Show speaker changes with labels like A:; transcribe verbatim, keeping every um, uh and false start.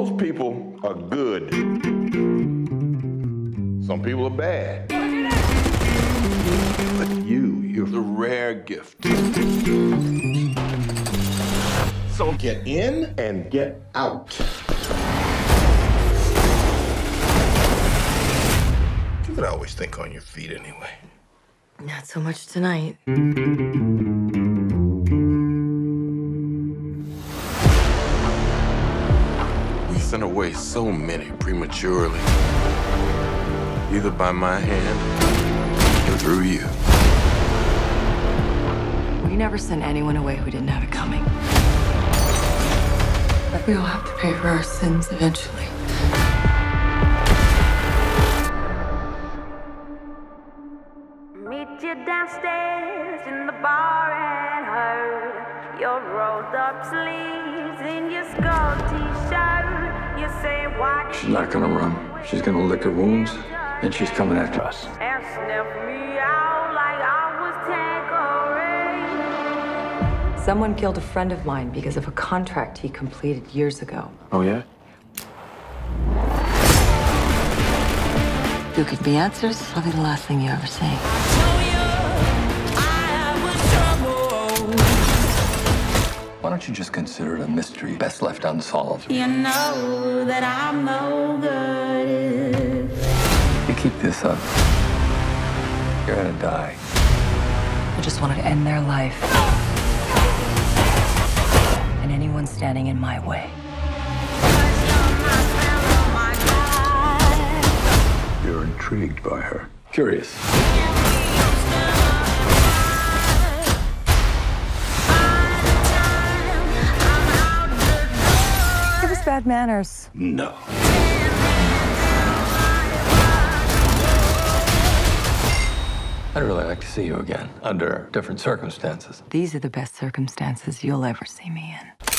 A: Most people are good. Some people are bad. But you, you're the rare gift. So get in and get out. You can always think on your feet anyway.
B: Not so much tonight.
A: We sent away so many prematurely. Either by my hand or through you.
B: We never sent anyone away who didn't have it coming. But we all have to pay for our sins eventually.
C: Meet you downstairs in the bar and her. Your rolled up sleeves in your skull t-shirt. You say why?
D: She's not gonna run. She's gonna lick her wounds, and she's coming after us.
C: And sniff me out like I was Tanqueray.
B: Someone killed a friend of mine because of a contract he completed years ago.
D: Oh, yeah?
B: You give me answers, I'll be the last thing you ever see.
D: Why don't you just consider it a mystery best left unsolved?
C: You know that I'm no good.
D: You keep this up, you're gonna die.
B: I just wanted to end their life. And anyone standing in my way.
D: You're intrigued by her. Curious.
B: Give us bad manners.
D: No. I'd really like to see you again, under different circumstances.
B: These are the best circumstances you'll ever see me in.